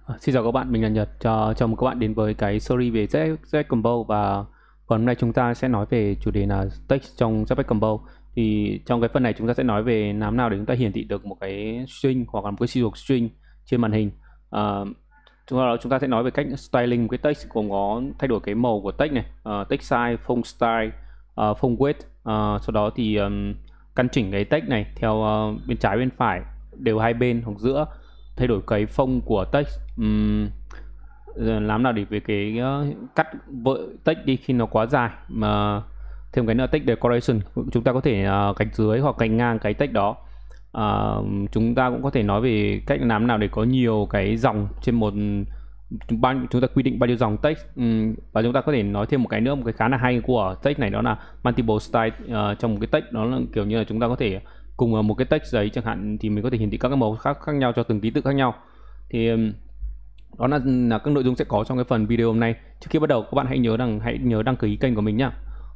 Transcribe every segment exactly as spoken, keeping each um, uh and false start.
Ờ, Xin chào các bạn, mình là Nhật. Chào, chào mừng các bạn đến với cái series về Z, Z Combo, và phần hôm nay chúng ta sẽ nói về chủ đề là text trong Z Combo. Thì trong cái phần này chúng ta sẽ nói về làm nào để chúng ta hiển thị được một cái string hoặc là một cái siêu thuộc string trên màn hình. Uh, chúng ta chúng ta sẽ nói về cách styling một cái text, gồm có thay đổi cái màu của text này, uh, text size, font style, uh, font width. Uh, sau đó thì um, căn chỉnh cái text này theo uh, bên trái bên phải, đều hai bên hoặc giữa, thay đổi cái phông của text, um, làm nào để về cái uh, cắt vỡ text đi khi nó quá dài, mà thêm cái nữa text decoration, chúng ta có thể uh, gạch dưới hoặc gạch ngang cái text đó. Uh, chúng ta cũng có thể nói về cách làm nào để có nhiều cái dòng trên một bao, chúng ta quy định bao nhiêu dòng text. um, và chúng ta có thể nói thêm một cái nữa, một cái khá là hay của text này, đó là multiple style. Uh, trong một cái text đó là kiểu như là chúng ta có thể cùng một cái text giấy chẳng hạn, thì mình có thể hiển thị các cái màu khác khác nhau cho từng ký tự khác nhau. Thì đó là, là các nội dung sẽ có trong cái phần video hôm nay. Trước khi bắt đầu, các bạn hãy nhớ rằng hãy nhớ đăng ký kênh của mình nhé.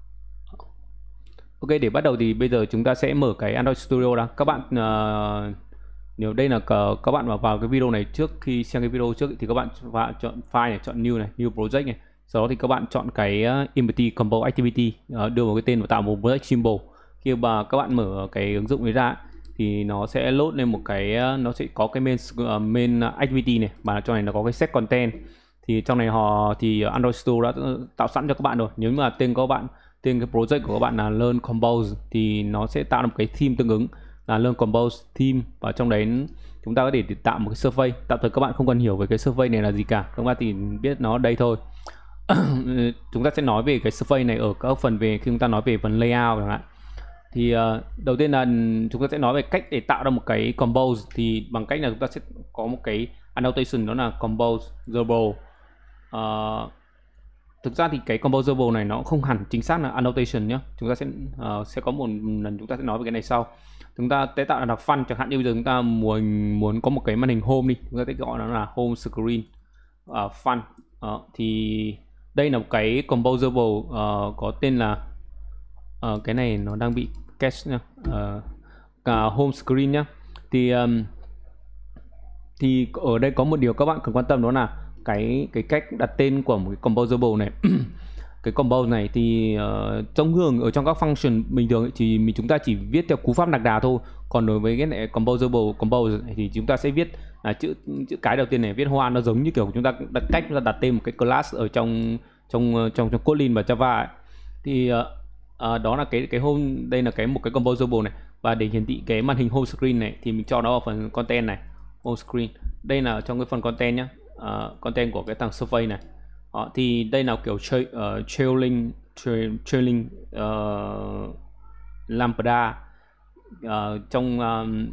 Ok, để bắt đầu thì bây giờ chúng ta sẽ mở cái Android Studio ra. Các bạn uh, nếu đây là các bạn vào vào cái video này, trước khi xem cái video trước thì các bạn chọn file này, chọn new này, new project này. Sau đó thì các bạn chọn cái uh, empty combo activity, uh, đưa vào cái tên và tạo một project symbol. Khi mà các bạn mở cái ứng dụng ấy ra thì nó sẽ load lên một cái, nó sẽ có cái main uh, main activity này, mà trong này nó có cái set content. Thì trong này họ thì Android Studio đã tạo sẵn cho các bạn rồi. Nếu mà tên của các bạn, tên cái project của các bạn là Learn Compose, thì nó sẽ tạo một cái theme tương ứng là Learn Compose theme, và trong đấy chúng ta có thể tạo một cái survey. Tạm thời các bạn không cần hiểu về cái survey này là gì cả, các bạn thì biết nó ở đây thôi. Chúng ta sẽ nói về cái survey này ở các phần về khi chúng ta nói về phần layout chẳng hạn. Thì uh, đầu tiên là chúng ta sẽ nói về cách để tạo ra một cái compose, thì bằng cách là chúng ta sẽ có một cái annotation, đó là composable. Uh, thực ra thì cái composable này nó không hẳn chính xác là annotation nhé. Chúng ta sẽ uh, sẽ có một lần chúng ta sẽ nói về cái này sau. Chúng ta sẽ tạo ra là fun, chẳng hạn như bây giờ chúng ta muốn muốn có một cái màn hình home đi, chúng ta sẽ gọi nó là home screen uh, fun. Uh, thì đây là một cái composable uh, có tên là uh, cái này nó đang bị cache nhá, uh, cả home screen nhá. Thì um, thì ở đây có một điều các bạn cần quan tâm, đó là cái cái cách đặt tên của một cái composable này. Cái compose này thì uh, trong thường ở trong các function bình thường ấy, thì mình chúng ta chỉ viết theo cú pháp lạc đà thôi. Còn đối với cái này composable compose thì chúng ta sẽ viết là chữ chữ cái đầu tiên này viết hoa, nó giống như kiểu chúng ta đặt cách chúng ta đặt tên một cái class ở trong trong trong trong Kotlin và Java ấy. Thì uh, uh, đó là cái cái home, đây là cái một cái composable này. Và để hiển thị cái màn hình home screen này thì mình cho nó vào phần content này, home screen. Đây là trong cái phần content nhá, uh, content của cái thằng survey này. Đó, thì đây là kiểu tra, uh, trailing tra, trailing uh, lambda. Uh, trong um,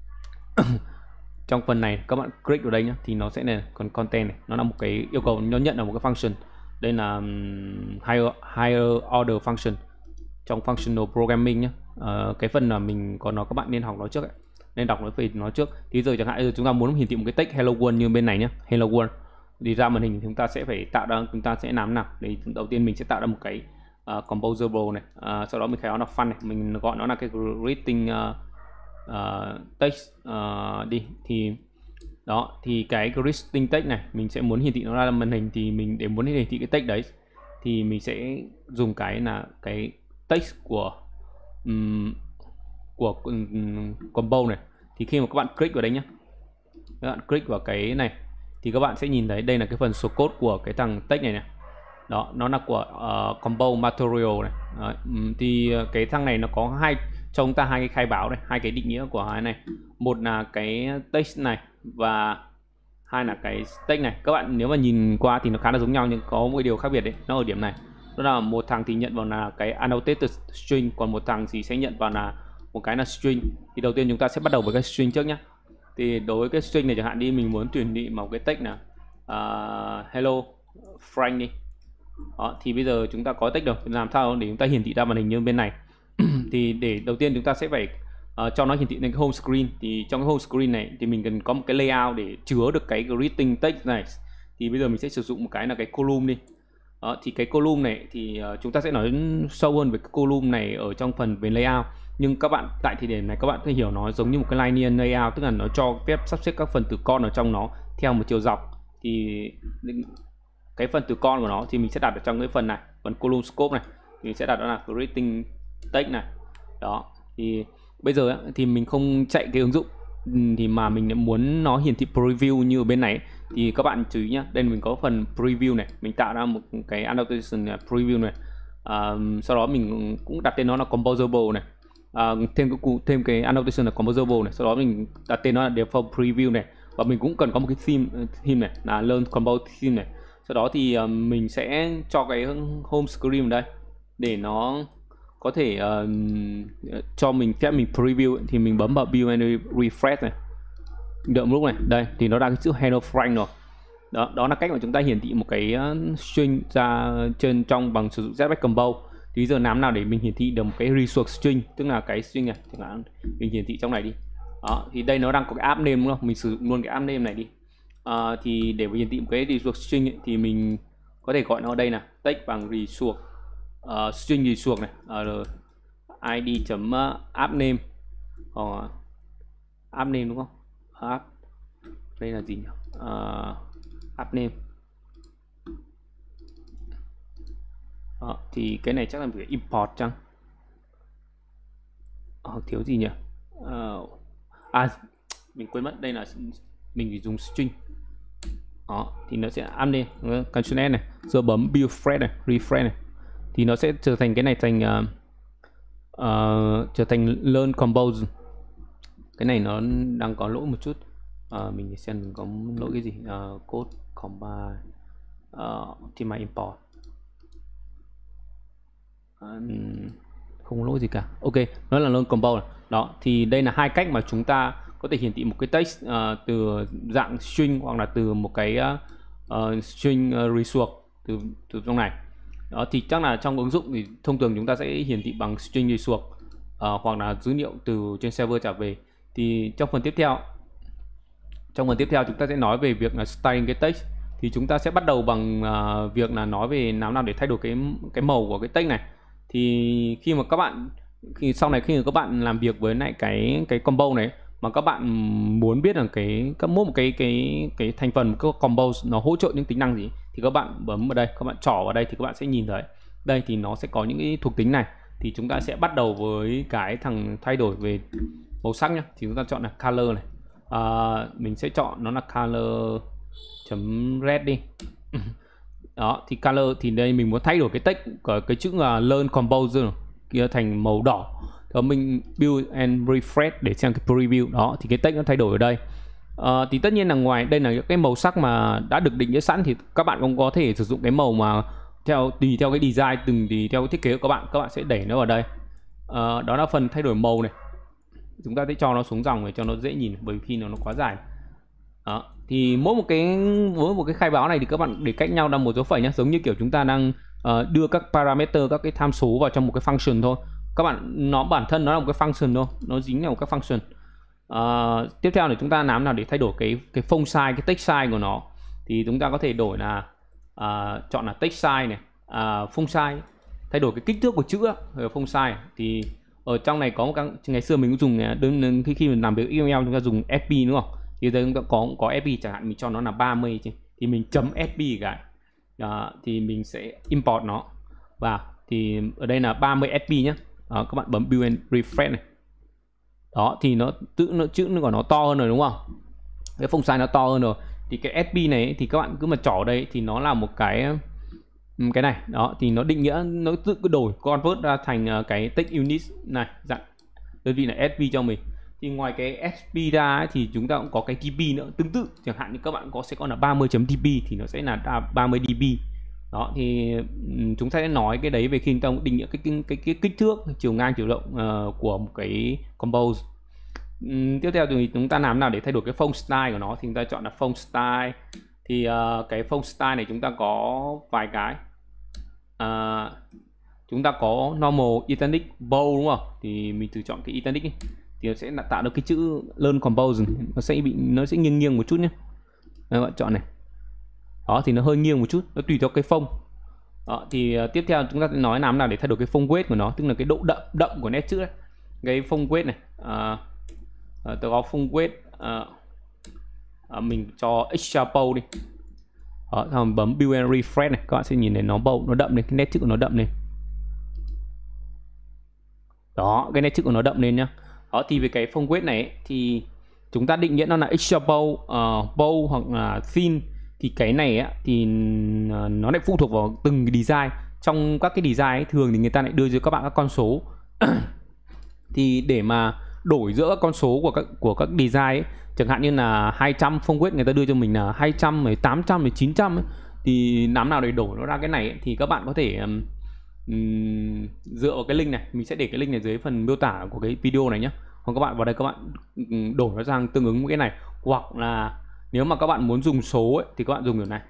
trong phần này các bạn click vào đây nhá, thì nó sẽ này, còn content này nó là một cái yêu cầu, nó nhận là một cái function. Đây là um, higher, higher order function trong functional programming nhá. Uh, cái phần là mình có nói các bạn nên học nó trước ấy, nên đọc nó về nó trước. Thì giờ chẳng hạn giờ chúng ta muốn hiển thị một cái text hello world như bên này nhá, hello world, đi ra màn hình chúng ta sẽ phải tạo ra, chúng ta sẽ làm nào để đầu tiên mình sẽ tạo ra một cái uh, composable này, uh, sau đó mình khai nó là fun này, mình gọi nó là cái greeting uh, uh, text uh, đi. Thì đó, thì cái greeting text này mình sẽ muốn hiển thị nó ra màn hình, thì mình để muốn hiển thị cái text đấy thì mình sẽ dùng cái là cái text của um, của um, combo này. Thì khi mà các bạn click vào đây nhé, các bạn click vào cái này thì các bạn sẽ nhìn thấy đây là cái phần source code của cái thằng text này này. Đó, nó là của uh, combo material này. Đó, thì cái thằng này nó có hai, cho chúng ta hai cái khai báo này, hai cái định nghĩa của hai này. Một là cái text này và hai là cái text này. Các bạn nếu mà nhìn qua thì nó khá là giống nhau, nhưng có một điều khác biệt đấy, nó ở điểm này. Đó là một thằng thì nhận vào là cái annotated string, còn một thằng thì sẽ nhận vào là một cái là string. Thì đầu tiên chúng ta sẽ bắt đầu với cái string trước nhé. Thì đối với cái string này chẳng hạn đi, mình muốn tuyển định một cái text là uh, hello Frank đi. Đó, thì bây giờ chúng ta có text rồi, làm sao để chúng ta hiển thị ra màn hình như bên này. Thì để đầu tiên chúng ta sẽ phải uh, cho nó hiển thị lên cái home screen. Thì trong cái home screen này thì mình cần có một cái layout để chứa được cái greeting text này. Thì bây giờ mình sẽ sử dụng một cái là cái column đi. Đó, thì cái column này thì uh, chúng ta sẽ nói sâu hơn về cái column này ở trong phần về layout. Nhưng các bạn tại thời điểm này các bạn phải hiểu nó giống như một cái linear layout, tức là nó cho phép sắp xếp các phần tử con ở trong nó theo một chiều dọc. thì cái phần từ con của nó thì mình sẽ đặt ở trong cái phần này, phần column scope này, thì mình sẽ đặt đó là creating text này. Đó thì bây giờ thì mình không chạy cái ứng dụng thì mà mình muốn nó hiển thị preview như ở bên này, thì các bạn chú ý nhá, đây mình có phần preview này, mình tạo ra một cái annotation preview này, à, sau đó mình cũng đặt tên nó là composable này, à, thêm cái thêm cái annotation là composable này, sau đó mình đặt tên nó là default preview này, và mình cũng cần có một cái theme theme này là learn compose theme này. Sau đó thì uh, mình sẽ cho cái home screen ở đây để nó có thể uh, cho mình phép mình preview, thì mình bấm vào build and refresh này, đợi một lúc này, đây thì nó đang cái chữ hello Frank rồi. Đó, đó là cách mà chúng ta hiển thị một cái uh, string ra trên trong bằng sử dụng Jetpack Compose. Thì giờ làm nào để mình hiển thị được một cái resource string, tức là cái string này, chẳng hạn mình hiển thị trong này đi. Đó, thì đây nó đang có cái app name đúng không? Mình sử dụng luôn cái app name này đi. À, thì để hiển thị một cái resource string ấy, thì mình có thể gọi nó ở đây là text bằng resource uh, string resource này, uh, id chấm app name, uh, app name đúng không? App đây là gì nhỉ? Uh, app name. Đó, thì cái này chắc là phải import chăng? Uh, thiếu gì nhỉ? Uh, à mình quên mất, đây là mình chỉ dùng string. Đó, thì nó sẽ app name, Ctrl S này, rồi bấm build fresh này, refresh này, thì nó sẽ trở thành cái này thành uh, uh, trở thành learn compose. Cái này nó đang có lỗi một chút, uh, mình xem mình có lỗi cái gì, uh, code combine uh, thì mà import uh, không lỗi gì cả. Ok, nó là learn compose. Đó thì đây là hai cách mà chúng ta có thể hiển thị một cái text uh, từ dạng string hoặc là từ một cái uh, uh, string uh, resource từ từ trong này. Đó thì chắc là trong ứng dụng thì thông thường chúng ta sẽ hiển thị bằng string resource uh, hoặc là dữ liệu từ trên server trả về. Thì trong phần tiếp theo trong phần tiếp theo chúng ta sẽ nói về việc là styling cái text. Thì chúng ta sẽ bắt đầu bằng uh, việc là nói về làm nào để thay đổi cái cái màu của cái text này. Thì khi mà các bạn khi sau này khi mà các bạn làm việc với lại cái cái combo này, mà các bạn muốn biết là cái các mỗi một cái cái cái thành phần của compose nó hỗ trợ những tính năng gì, thì các bạn bấm vào đây, các bạn trỏ vào đây thì các bạn sẽ nhìn thấy đây thì nó sẽ có những cái thuộc tính này. Thì chúng ta sẽ bắt đầu với cái thằng thay đổi về màu sắc nhá, thì chúng ta chọn là color này, à, mình sẽ chọn nó là color chấm red đi. Đó thì color thì đây mình muốn thay đổi cái text của cái chữ là learn compose kia thành màu đỏ. Thì mình build and refresh để xem cái preview. Đó thì cái text nó thay đổi ở đây. À, thì tất nhiên là ngoài đây là cái màu sắc mà đã được định nghĩa sẵn, thì các bạn cũng có thể sử dụng cái màu mà theo tùy theo cái design, từng tùy theo cái thiết kế của các bạn, các bạn sẽ đẩy nó vào đây. À, đó là phần thay đổi màu này. Chúng ta sẽ cho nó xuống dòng để cho nó dễ nhìn, bởi khi nó nó quá dài. Đó thì mỗi một cái mỗi một cái khai báo này thì các bạn để cách nhau là một dấu phẩy nhé, giống như kiểu chúng ta đang uh, đưa các parameter, các cái tham số vào trong một cái function thôi. Các bạn nó bản thân nó là một cái function thôi, nó dính vào một cái function. Uh, tiếp theo là chúng ta làm nào để thay đổi cái cái font size, cái text size của nó, thì chúng ta có thể đổi là uh, chọn là text size này, uh, font size, thay đổi cái kích thước của chữ rồi font size. Thì ở trong này có một cái, ngày xưa mình cũng dùng đơn khi khi mình làm việc email chúng ta dùng ép pê đúng không, thì đây chúng ta có có ép pê chẳng hạn, mình cho nó là ba mươi chứ, thì mình chấm ép pê cái đó, thì mình sẽ import nó vào, thì ở đây là ba mươi ép pê nhé. Đó, các bạn bấm build and refresh này. Đó thì nó tự nó chữ của nó to hơn rồi đúng không, cái font size nó to hơn rồi. Thì cái ép pê này thì các bạn cứ mà trỏ đây thì nó là một cái cái này. Đó thì nó định nghĩa, nó tự cứ đổi convert ra thành cái text unit này, dạng đơn vị là ét pê cho mình. Thì ngoài cái ét pê ra ấy, thì chúng ta cũng có cái đê pê nữa tương tự, chẳng hạn như các bạn có sẽ có là ba mươi chấm đê pê thì nó sẽ là ba mươi đê pê. Đó thì chúng ta sẽ nói cái đấy về khi chúng ta định nghĩa cái cái, cái, cái kích thước, chiều ngang, chiều rộng uh, của một cái compose. Um, tiếp theo thì chúng ta làm nào để thay đổi cái font style của nó, thì chúng ta chọn là font style. Thì uh, cái font style này chúng ta có vài cái. Uh, chúng ta có normal, italic, bold đúng không, thì mình thử chọn cái italic đi. Thì nó sẽ tạo được cái chữ learn compose, nó sẽ bị nó sẽ nghiêng nghiêng một chút nhé. Các bạn chọn này. Đó thì nó hơi nghiêng một chút, nó tùy theo cái phông. Đó thì uh, tiếp theo chúng ta sẽ nói làm nào để thay đổi cái phông weight của nó, tức là cái độ đậm đậm của nét chữ đấy. Cái phông weight này, uh, uh, tôi có phông weight, uh, uh, mình cho extra bold đi. Đó, xong bấm build and refresh này, các bạn sẽ nhìn thấy nó bầu, nó đậm lên, cái nét chữ của nó đậm lên. Đó, cái nét chữ của nó đậm lên nhá. Đó, thì về cái phông weight này ấy, thì chúng ta định nghĩa nó là extra bold, uh, bold hoặc là thin. Thì cái này ấy, thì nó lại phụ thuộc vào từng cái design. Trong các cái design ấy, thường thì người ta lại đưa cho các bạn các con số. Thì để mà đổi giữa các con số của các của các design ấy, chẳng hạn như là hai trăm phông weight người ta đưa cho mình là hai trăm, tám trăm, chín trăm ấy, thì làm nào để đổi nó ra cái này ấy, thì các bạn có thể um, um, dựa vào cái link này, mình sẽ để cái link này dưới phần miêu tả của cái video này nhé. Còn các bạn vào đây các bạn đổi nó sang tương ứng với cái này, hoặc là nếu mà các bạn muốn dùng số ấy, thì các bạn dùng kiểu này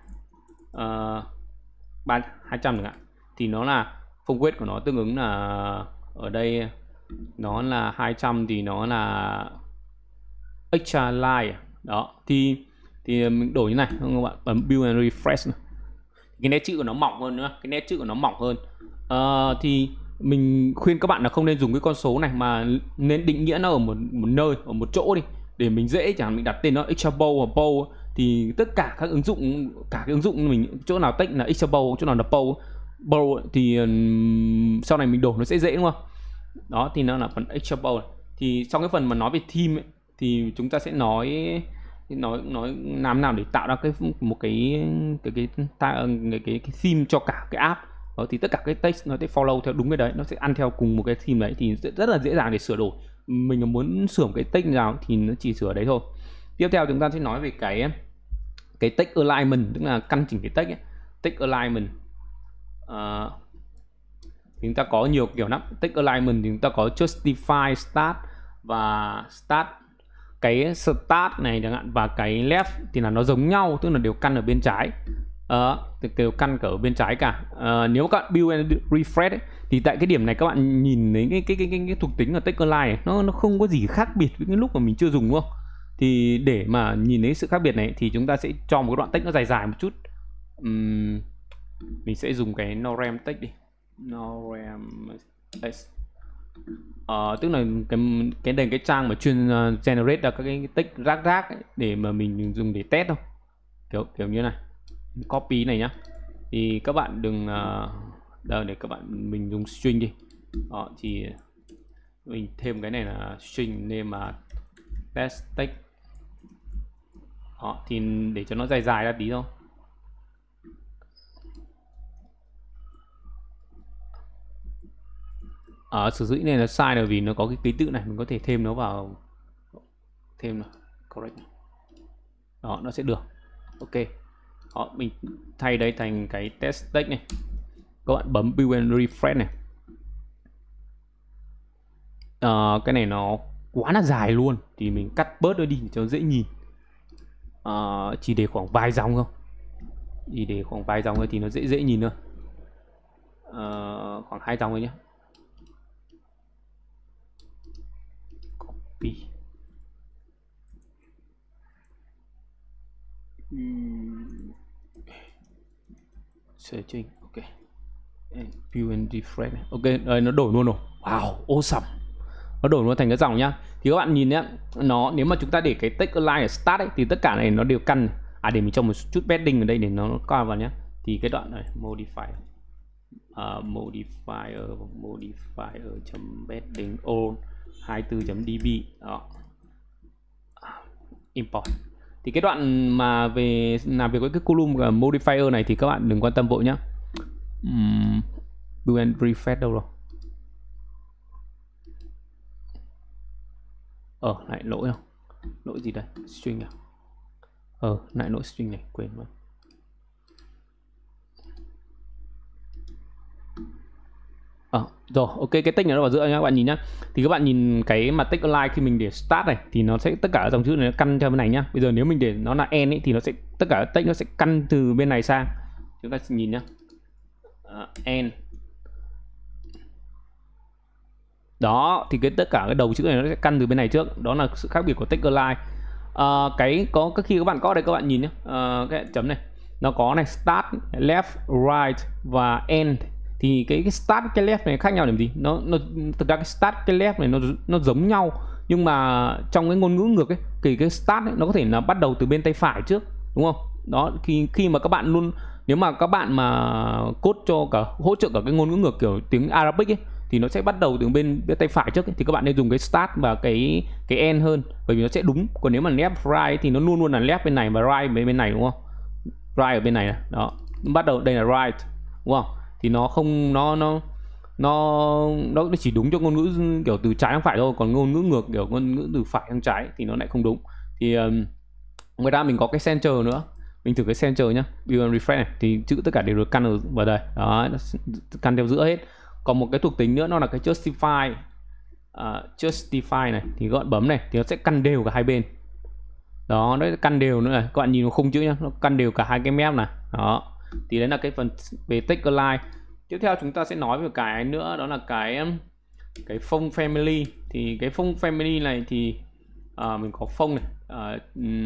uh, hai trăm chẳng hạn, thì nó là phông weight của nó tương ứng là ở đây nó là hai trăm thì nó là extra line. Đó, thì thì mình đổi như này, các bạn bấm build and refresh này. Cái nét chữ của nó mỏng hơn nữa, cái nét chữ của nó mỏng hơn. Uh, thì mình khuyên các bạn là không nên dùng cái con số này, mà nên định nghĩa nó ở một, một nơi, ở một chỗ đi, để mình dễ, chẳng hạn mình đặt tên nó extra bold hoặc bold, thì tất cả các ứng dụng, cả cái ứng dụng mình chỗ nào text là extra bold, chỗ nào là bold, bold thì um, sau này mình đổi nó sẽ dễ, đúng không? Đó, thì nó là phần extra bold. Thì trong cái phần mà nói về theme ấy, thì chúng ta sẽ nói nói nói làm nào để tạo ra cái một cái cái cái cái cái, cái, cái theme cho cả cái app. Đó, thì tất cả cái text nó sẽ follow theo đúng cái đấy, nó sẽ ăn theo cùng một cái theme đấy, thì rất là dễ dàng để sửa đổi. Mình muốn sửa một cái text nào thì nó chỉ sửa đấy thôi. Tiếp theo chúng ta sẽ nói về cái cái text alignment, tức là căn chỉnh cái text ấy. Text alignment uh, chúng ta có nhiều kiểu lắm. Text alignment thì chúng ta có justify, start và start. Cái start này chẳng hạn và cái left thì là nó giống nhau, tức là đều căn ở bên trái. Uh, đều căn ở bên trái cả. Uh, nếu các bạn build and refresh ấy, thì tại cái điểm này các bạn nhìn thấy cái cái cái cái, cái thuộc tính ở text align này, nó nó không có gì khác biệt với cái lúc mà mình chưa dùng, đúng không? Thì để mà nhìn thấy sự khác biệt này thì chúng ta sẽ cho một cái đoạn text nó dài dài một chút. Uhm, mình sẽ dùng cái norem text đi. Norem text. Uh, tức là cái cái đền cái trang mà chuyên uh, generate ra các cái text rác rác ấy, để mà mình dùng để test thôi, kiểu kiểu như này. Copy này nhá, thì các bạn đừng uh, đâu để các bạn mình dùng string đi. Đó, thì mình thêm cái này là string name mà test text. Đó, thì để cho nó dài dài ra tí thôi. Ở sử dụng này là sai là vì nó có cái ký tự này, mình có thể thêm nó vào, thêm nào correct này. Đó, nó sẽ được. Ok. Đó, mình thay đây thành cái test text này, các bạn bấm build and refresh này. À, cái này nó quá là dài luôn, thì mình cắt bớt nó đi cho dễ nhìn. À, chỉ để khoảng vài dòng không, chỉ để khoảng vài dòng thôi thì nó dễ dễ nhìn thôi. À, khoảng hai dòng thôi nhé. Copy. Uhm. Searching, ok. View and refresh này. Ok, đây nó đổi luôn rồi. Wow, awesome. Nó đổi luôn thành cái dòng nhá. Thì các bạn nhìn nhá, nó nếu mà chúng ta để cái text align ở start ấy, thì tất cả này nó đều căn. À, để mình cho một chút padding ở đây để nó coi vào nhá. Thì cái đoạn này modifier, uh, modifier modifier chấm padding all hai mươi tư chấm d b. Đó. Import. Thì cái đoạn mà về làm việc với cái column modifier này thì các bạn đừng quan tâm vội nhá. Um, build and refresh đâu rồi? Ờ, lại lỗi không? Lỗi gì đây? String à? Ờ, lại lỗi string này, quên mất. Ờ, rồi, ok, cái text này nó vào giữa nha các bạn nhìn nhá. Thì các bạn nhìn cái mà text align khi mình để start này thì nó sẽ tất cả dòng chữ này nó căn theo bên này nhá. Bây giờ nếu mình để nó là end ấy, thì nó sẽ tất cả text nó sẽ căn từ bên này sang. Chúng ta nhìn nhá. Uh, end. Đó, thì cái tất cả cái đầu chữ này nó sẽ căn từ bên này trước. Đó là sự khác biệt của text align. Uh, cái có cái khi các bạn có đây các bạn nhìn nhé, uh, cái chấm này nó có này start, left, right và end. Thì cái, cái start cái left này khác nhau điểm gì? Nó nó thực ra cái start cái left này nó nó giống nhau, nhưng mà trong cái ngôn ngữ ngược ấy, thì cái start ấy, nó có thể là bắt đầu từ bên tay phải trước, đúng không? Đó, khi khi mà các bạn luôn, nếu mà các bạn mà code cho cả hỗ trợ cả cái ngôn ngữ ngược kiểu tiếng Arabic ấy, thì nó sẽ bắt đầu từ bên, bên tay phải trước ấy. Thì các bạn nên dùng cái start và cái cái end hơn, bởi vì nó sẽ đúng. Còn nếu mà left right ấy, thì nó luôn luôn là left bên này và right bên bên này, đúng không? Right ở bên này này. Đó, bắt đầu đây là right, đúng không? Thì nó không nó nó nó nó chỉ đúng cho ngôn ngữ kiểu từ trái sang phải thôi, còn ngôn ngữ ngược kiểu ngôn ngữ từ phải sang trái thì nó lại không đúng. Thì um, ngoài ra mình có cái center nữa, mình thử cái center nhá, build and refresh này, thì chữ tất cả đều được căn ở vào đây, đó, căn theo giữa hết. Còn một cái thuộc tính nữa nó là cái justify, uh, justify này, thì các bạn bấm này thì nó sẽ căn đều cả hai bên. Đó, nó căn đều nữa này, các bạn nhìn vào khung chữ nhá, nó căn đều cả hai cái map này. Đó, thì đấy là cái phần về text align. Tiếp theo chúng ta sẽ nói về cái nữa, đó là cái cái phông family. Thì cái phông family này thì uh, mình có phông này, uh,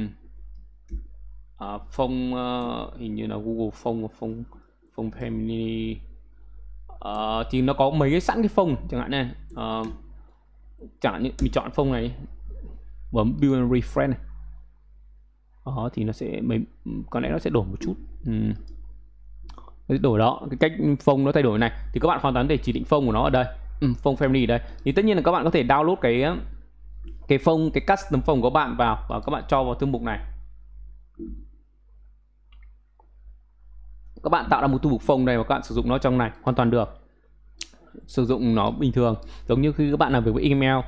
uh, phông uh, hình như là Google phông phông phông family, uh, thì nó có mấy cái sẵn cái phông, chẳng hạn này, uh, chẳng hạn như mình chọn phông này, bấm build and refresh này. Đó, thì nó sẽ mấy, có lẽ nó sẽ đổi một chút. uhm. Đổi đó, cái cách phông nó thay đổi này, thì các bạn hoàn toàn có thể chỉ định phông của nó ở đây, uhm, phông family ở đây. Thì tất nhiên là các bạn có thể download cái cái phông, cái custom phông của bạn vào và các bạn cho vào thư mục này. Các bạn tạo ra một thư mục phông này và các bạn sử dụng nó trong này hoàn toàn được, sử dụng nó bình thường, giống như khi các bạn làm việc với email.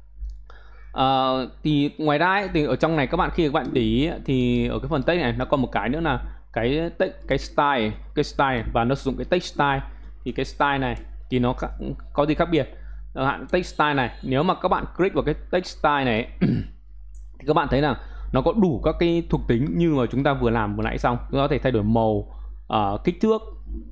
Uh, thì ngoài ra ấy, thì ở trong này các bạn khi các bạn để ý thì ở cái phần text này nó còn một cái nữa là cái text, cái style, cái style này, và nó sử dụng cái text style. Thì cái style này thì nó có gì khác biệt? Ở hạn text style này, nếu mà các bạn click vào cái text style này thì các bạn thấy là nó có đủ các cái thuộc tính như mà chúng ta vừa làm vừa nãy xong. Chúng ta có thể thay đổi màu, uh, kích thước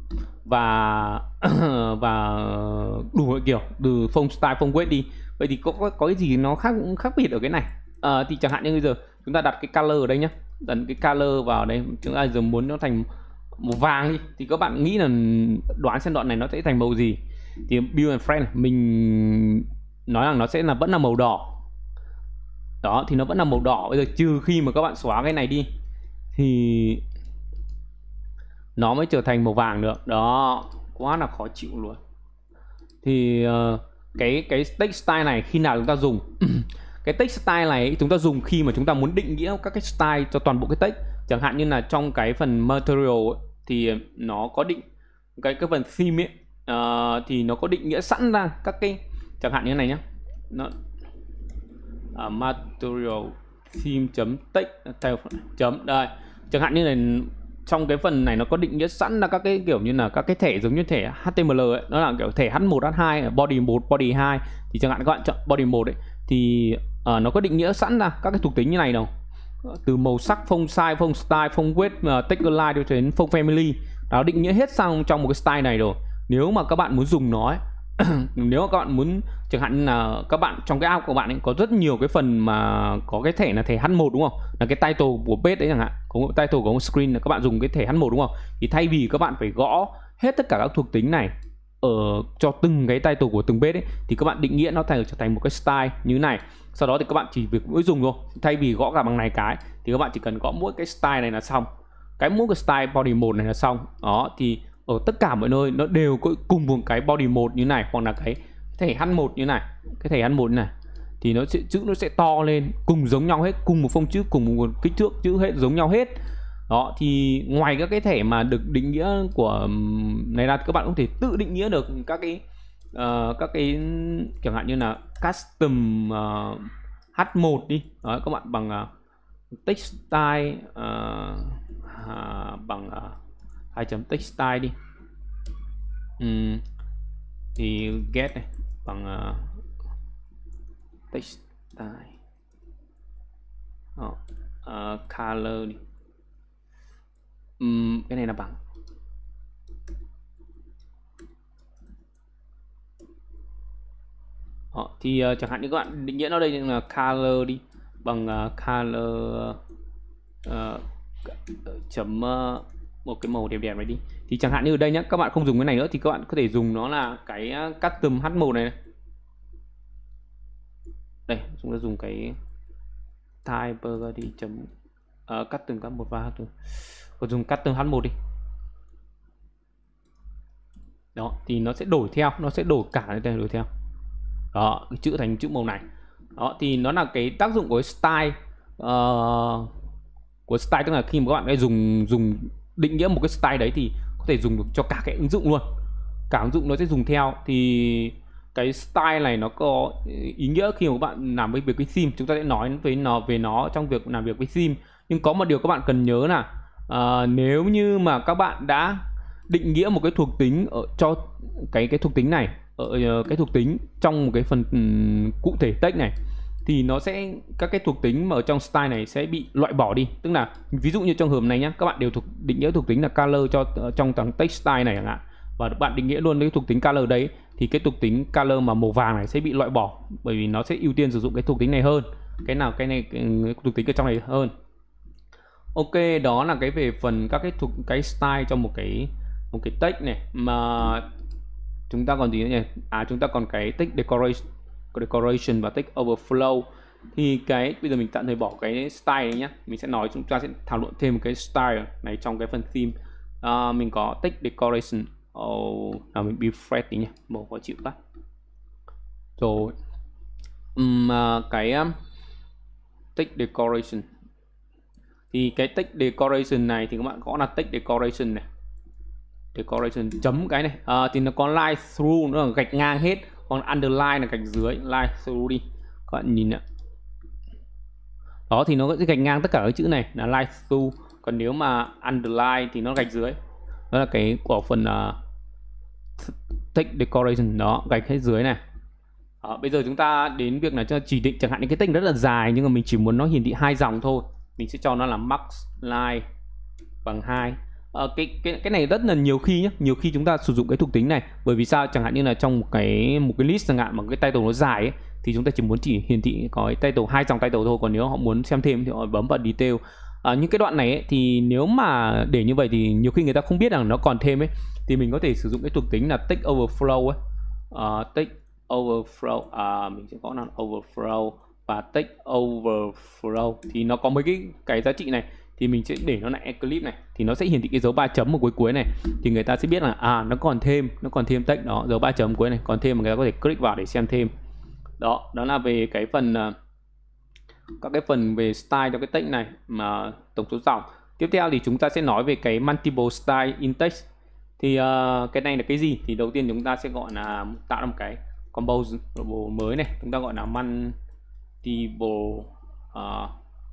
và và đủ kiểu từ font style, font weight đi. Vậy thì có, có có cái gì nó khác khác biệt ở cái này? À, thì chẳng hạn như bây giờ chúng ta đặt cái color ở đây nhá, đặt cái color vào đây, chúng ta giờ muốn nó thành màu vàng đi, thì các bạn nghĩ là đoán xem đoạn này nó sẽ thành màu gì? Thì build and friend mình nói rằng nó sẽ là vẫn là màu đỏ. Đó, thì nó vẫn là màu đỏ. Bây giờ trừ khi mà các bạn xóa cái này đi thì nó mới trở thành màu vàng được. Đó, quá là khó chịu luôn. Thì uh, cái cái text style này khi nào chúng ta dùng? Cái text style này chúng ta dùng khi mà chúng ta muốn định nghĩa các cái style cho toàn bộ cái text. Chẳng hạn như là trong cái phần material ấy, thì nó có định cái cái phần theme ấy, uh, thì nó có định nghĩa sẵn ra các cái, chẳng hạn như này nhá, nó uh, material theme chấm text chấm đây, chẳng hạn như là trong cái phần này nó có định nghĩa sẵn là các cái kiểu như là các cái thẻ giống như thẻ hát tê em lờ ấy, nó là kiểu thẻ hát một, hát hai, body một, body hai. Thì chẳng hạn các bạn chọn body một ấy thì uh, nó có định nghĩa sẵn ra các cái thuộc tính như này đâu, từ màu sắc, font size, font style, font weight, uh, text align cho đến font family, nó định nghĩa hết sang trong một cái style này rồi. Nếu mà các bạn muốn dùng nó ấy, nếu mà các bạn muốn, chẳng hạn như là các bạn trong cái app của bạn ấy có rất nhiều cái phần mà có cái thẻ là thẻ hát một, đúng không, là cái title của page đấy chẳng hạn, có một title của một screen là các bạn dùng cái thẻ hát một, đúng không, thì thay vì các bạn phải gõ hết tất cả các thuộc tính này ở cho từng cái title của từng page ấy, thì các bạn định nghĩa nó thành trở thành một cái style như thế này. Sau đó thì các bạn chỉ việc mỗi dùng thôi, thay vì gõ cả bằng này cái thì các bạn chỉ cần gõ mỗi cái style này là xong, cái mỗi cái style body một này là xong. Đó, thì ở tất cả mọi nơi nó đều có cùng một cái body một như này, hoặc là cái thẻ hát một như này, cái thẻ hát một như này, thì nó sẽ chữ nó sẽ to lên, cùng giống nhau hết, cùng một phông chữ, cùng một kích thước chữ hết, giống nhau hết. Đó, thì ngoài các cái thẻ mà được định nghĩa của này ra, các bạn cũng thể tự định nghĩa được các cái uh, các cái chẳng hạn như là custom uh, hát một đi. Đó, các bạn bằng uh, text style uh, uh, bằng uh, hai chấm text style đi, uhm, thì get này bằng uh, text style, oh, uh, color đi, uhm, cái này là bằng Đó, thì uh, chẳng hạn như các bạn định nghĩa nó đây là color đi, bằng uh, color uh, chấm uh, một cái màu đẹp đẹp này đi. Thì chẳng hạn như ở đây nhé, các bạn không dùng cái này nữa thì các bạn có thể dùng nó là cái custom hát một này, này. Đây, chúng ta dùng cái type burger đi chấm uh, custom các một và còn dùng custom H một đi. Đó thì nó sẽ đổi theo, nó sẽ đổi cả đây đổi theo. Đó, cái chữ thành chữ màu này. Đó thì nó là cái tác dụng của cái style uh, của style, tức là khi mà các bạn ấy dùng dùng định nghĩa một cái style đấy thì có thể dùng được cho cả cái ứng dụng luôn. Cả ứng dụng nó sẽ dùng theo. Thì cái style này nó có ý nghĩa khi mà các bạn làm với việc với theme. Chúng ta sẽ nói với nó về nó trong việc làm việc với theme. Nhưng có một điều các bạn cần nhớ là uh, nếu như mà các bạn đã định nghĩa một cái thuộc tính ở cho cái cái thuộc tính này ở cái thuộc tính trong một cái phần um, cụ thể text này thì nó sẽ các cái thuộc tính mà ở trong style này sẽ bị loại bỏ đi. Tức là ví dụ như trong hợp này nhé, các bạn đều thuộc định nghĩa thuộc tính là color cho uh, trong thằng text style này chẳng hạn, và bạn định nghĩa luôn cái thuộc tính color đấy, thì cái thuộc tính color mà màu vàng này sẽ bị loại bỏ, bởi vì nó sẽ ưu tiên sử dụng cái thuộc tính này hơn cái nào cái này cái, cái thuộc tính ở trong này hơn. Ok, đó là cái về phần các cái thuộc cái style trong một cái một cái text này. Mà chúng ta còn gì nữa nhỉ? À, chúng ta còn cái text decoration decoration và text overflow. Thì cái bây giờ mình tạm thời bỏ cái style này nhé, mình sẽ nói chúng ta sẽ thảo luận thêm một cái style này trong cái phần theme. À, mình có text decoration. Oh, nào mình refresh tí nhé, màu khó chịu quá. Rồi um, uh, cái um, text decoration thì cái text decoration này thì các bạn có là text decoration này, decoration chấm cái này à, thì nó có line through, nó là gạch ngang hết, còn underline là gạch dưới. Line through đi, các bạn nhìn ạ. Đó thì nó sẽ gạch ngang tất cả các chữ này là line through, còn nếu mà underline thì nó gạch dưới. Đó là cái của phần uh, text decoration, đó gạch hết dưới này. Đó, bây giờ chúng ta đến việc là cho chỉ định chẳng hạn những cái text rất là dài nhưng mà mình chỉ muốn nó hiển thị hai dòng thôi, mình sẽ cho nó là max line bằng hai. À, cái cái cái này rất là nhiều khi nhé, nhiều khi chúng ta sử dụng cái thuộc tính này, bởi vì sao? Chẳng hạn như là trong một cái một cái list chẳng hạn mà cái title nó dài ấy, thì chúng ta chỉ muốn chỉ hiển thị có cái title, hai dòng title thôi, còn nếu họ muốn xem thêm thì họ bấm vào detail. À, những cái đoạn này ấy, thì nếu mà để như vậy thì nhiều khi người ta không biết rằng nó còn thêm ấy, thì mình có thể sử dụng cái thuộc tính là text overflow ấy. À, text overflow, à, mình sẽ có là overflow và text overflow thì nó có mấy cái cái giá trị này, thì mình sẽ để nó là eclipse này, thì nó sẽ hiển thị cái dấu ba chấm ở cuối cuối này, thì người ta sẽ biết là à nó còn thêm, nó còn thêm text đó, dấu ba chấm cuối này còn thêm, mà người ta có thể click vào để xem thêm. Đó, đó là về cái phần uh, các cái phần về style cho cái text này mà tổng số dòng. Tiếp theo thì chúng ta sẽ nói về cái multiple style in text. Thì uh, cái này là cái gì? Thì đầu tiên chúng ta sẽ gọi là tạo ra một cái combo mới này, chúng ta gọi là multiple uh,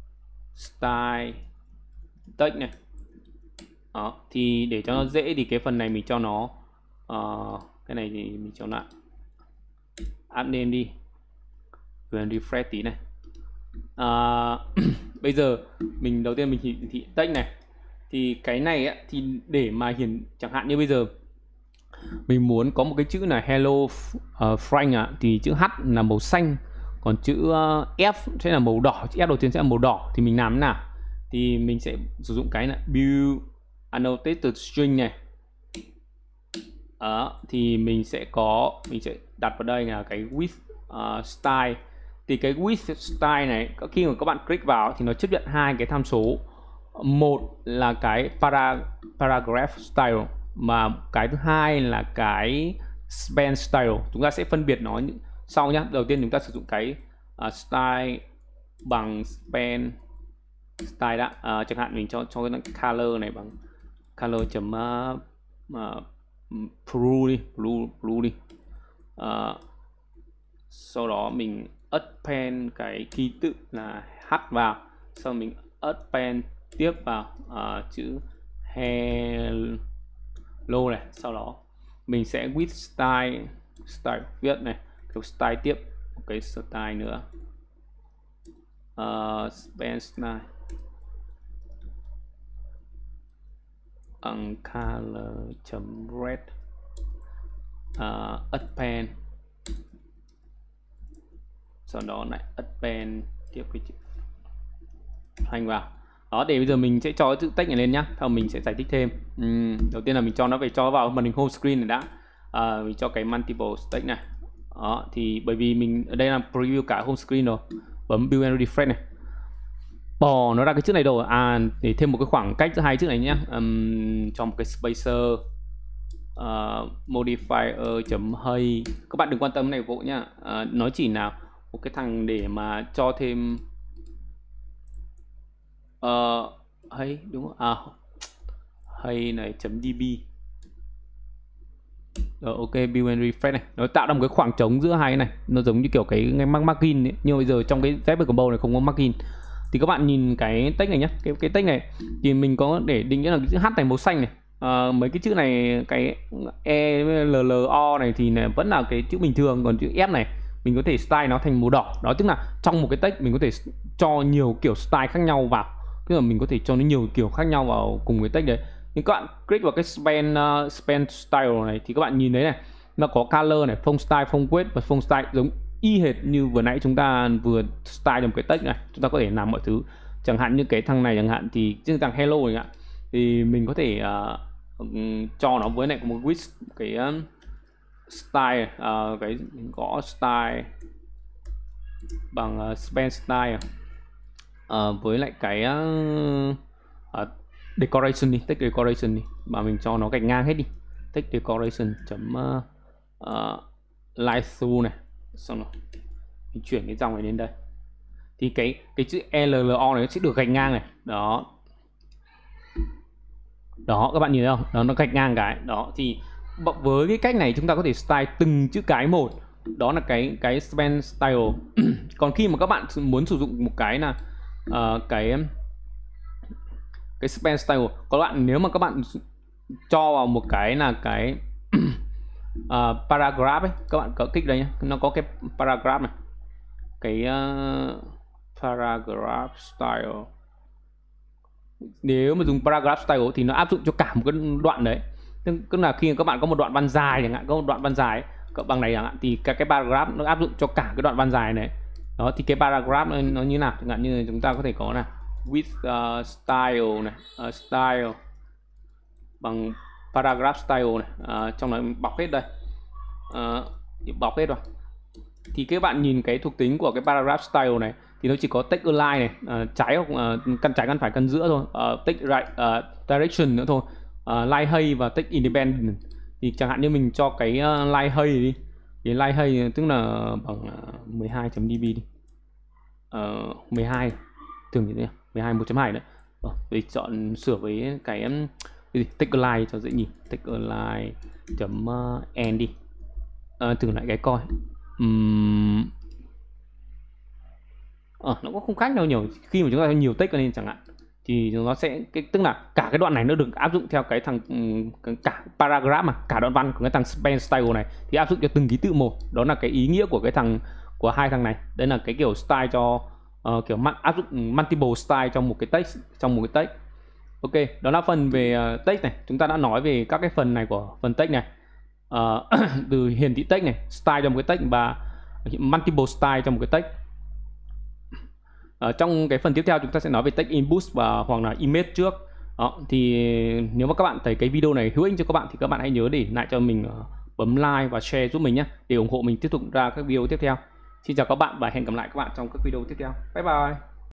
style text này. Đó, thì để cho nó dễ thì cái phần này mình cho nó uh, cái này thì mình cho nó add name đi, rồi refresh tí này. Uh, bây giờ mình đầu tiên mình hiển thị text này, thì cái này á, thì để mà hiển chẳng hạn như bây giờ mình muốn có một cái chữ là hello uh, Frank à, thì chữ H là màu xanh, còn chữ uh, F sẽ là màu đỏ, chữ F đầu tiên sẽ là màu đỏ, thì mình làm thế nào? Thì mình sẽ sử dụng cái là build annotated string này. Đó, thì mình sẽ có mình sẽ đặt vào đây là cái with uh, style. Thì cái with style này khi mà các bạn click vào thì nó chấp nhận hai cái tham số, một là cái para, paragraph style, mà cái thứ hai là cái span style. Chúng ta sẽ phân biệt nó sau nhé. Đầu tiên chúng ta sử dụng cái uh, style bằng span style đã. Uh, chẳng hạn mình cho cho cái color này bằng color chấm uh, uh, blue đi, blue blue đi. Uh, sau đó mình append cái ký tự là h vào, sau mình append tiếp vào uh, chữ hello này, sau đó mình sẽ with style style viết này, cái style tiếp một cái style nữa, uh, span style bằng color chấm red, uh, append, sau đó lại append tiếp cái chữ hành vào. Đó, để bây giờ mình sẽ cho chữ text này lên nhá, sau mình sẽ giải thích thêm. uhm, đầu tiên là mình cho nó về cho vào màn hình home screen này đã. À, mình cho cái multiple text này. Đó, thì bởi vì mình ở đây là preview cả home screen rồi, bấm build and refresh này. bỏ nó ra cái chữ này rồi. À, để thêm một cái khoảng cách giữa hai chữ này nhé. Um, cho một cái spacer. Uh, modifier chấm hay, các bạn đừng quan tâm này vội nhá. Uh, nó chỉ là một cái thằng để mà cho thêm uh, hay đúng không? À, hay này chấm db. Rồi, ok, build and refresh này, nó tạo ra một cái khoảng trống giữa hai cái này, nó giống như kiểu cái cái margin ấy. Nhưng bây giờ trong cái Zebra Combo này không có margin. Thì các bạn nhìn cái text này nhé, cái cái text này thì mình có để định nghĩa là cái chữ H này màu xanh này. À, mấy cái chữ này, cái E, L L O này thì này vẫn là cái chữ bình thường, còn chữ F này mình có thể style nó thành màu đỏ. Đó tức là trong một cái text mình có thể cho nhiều kiểu style khác nhau vào, tức là mình có thể cho nó nhiều kiểu khác nhau vào cùng cái text đấy. Nhưng các bạn click vào cái span uh, span style này thì các bạn nhìn thấy này, nó có color này, font style, font weight và font style giống y hệt như vừa nãy chúng ta vừa style trong cái text này. Chúng ta có thể làm mọi thứ, chẳng hạn như cái thằng này chẳng hạn thì cái thằng hello chẳng hạn thì mình có thể uh, cho nó với lại một width cái um, style uh, cái gõ style bằng uh, span style uh, với lại cái uh, uh, decoration đi, text decoration đi, mà mình cho nó gạch ngang hết đi, text decoration chấm uh, uh, line through này, xong rồi mình chuyển cái dòng này đến đây thì cái cái chữ L L O này sẽ được gạch ngang này. Đó, đó các bạn nhìn thấy không, đó nó gạch ngang cái đó. Thì với cái cách này chúng ta có thể style từng chữ cái một, đó là cái cái span style. Còn khi mà các bạn muốn sử dụng một cái là uh, cái cái span style, các bạn nếu mà các bạn cho vào một cái là cái uh, paragraph ấy, các bạn có kích đây nhé, nó có cái paragraph này, cái uh, paragraph style. Nếu mà dùng paragraph style thì nó áp dụng cho cả một cái đoạn đấy, tức là khi các bạn có một đoạn văn dài chẳng hạn, có một đoạn văn dài các bằng này chẳng hạn thì các cái paragraph nó áp dụng cho cả cái đoạn văn dài này. Đó thì cái paragraph nó, nó như nào, chẳng hạn như chúng ta có thể có là with uh, style này, uh, style bằng paragraph style này, uh, trong đó bọc hết đây, uh, bọc hết rồi. Thì các bạn nhìn cái thuộc tính của cái paragraph style này thì nó chỉ có text align này, uh, trái hoặc uh, căn trái căn phải căn giữa thôi, uh, text right, uh, direction nữa thôi, uh, line hay và text independent. Thì chẳng hạn như mình cho cái uh, line hay đi, cái line hay tức là bằng uh, mười hai chấm db đi, uh, mười hai thường như thế, mười hai một chấm hai đấy. Ờ, để chọn sửa với cái um, text align cho dễ nhìn, text align chấm uh, end đi, uh, thử lại cái coi. Uhm... Ờ, nó cũng không khác nhau nhiều khi mà chúng ta có nhiều text lên chẳng hạn thì nó sẽ cái, tức là cả cái đoạn này nó được áp dụng theo cái thằng cả paragraph mà cả đoạn văn của cái thằng span style này thì áp dụng cho từng ký tự một. Đó là cái ý nghĩa của cái thằng của hai thằng này. Đây là cái kiểu style cho uh, kiểu áp dụng multiple style trong một cái text, trong một cái text. Ok, đó là phần về uh, text này. Chúng ta đã nói về các cái phần này của phần text này, uh, từ hiển thị text này, style trong một cái text và multiple style trong một cái text. Ở trong cái phần tiếp theo chúng ta sẽ nói về text input và hoặc là image trước. Đó, thì nếu mà các bạn thấy cái video này hữu ích cho các bạn thì các bạn hãy nhớ để lại cho mình uh, bấm like và share giúp mình nhé, để ủng hộ mình tiếp tục ra các video tiếp theo. Xin chào các bạn và hẹn gặp lại các bạn trong các video tiếp theo. Bye bye.